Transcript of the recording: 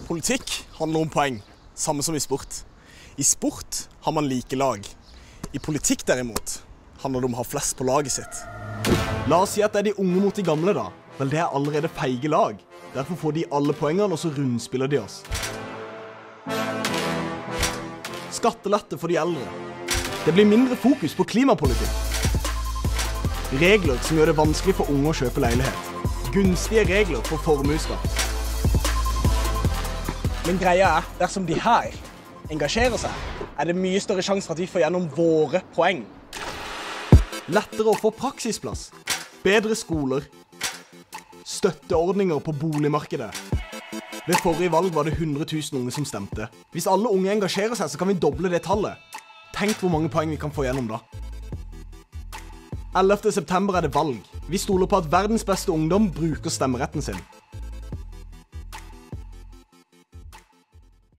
Politikk handler om poeng, samme som i sport. I sport har man like lag. I politikk derimot handler det om å ha flest på laget sitt. La oss si at det er de unge mot de gamle da. Vel, det er allerede feige lag. Derfor får de alle poengene, og så rundspiller de oss. Skattelette for de eldre. Det blir mindre fokus på klimapolitikk. Regler som gjør det vanskelig for unge å kjøpe leilighet. Gunstige regler for formuesskatt. Men greia er, dersom de her engasjerer seg, er det mye større sjanse for at vi får gjennom våre poeng. Lettere å få praksisplass, bedre skoler, støtteordninger på boligmarkedet. Ved forrige valg var det 100 000 unge som stemte. Hvis alle unge engasjerer seg, så kan vi doble det tallet. Tenk hvor mange poeng vi kan få gjennom da. 11. september er det valg. Vi stoler på at verdens beste ungdom bruker stemmeretten sin.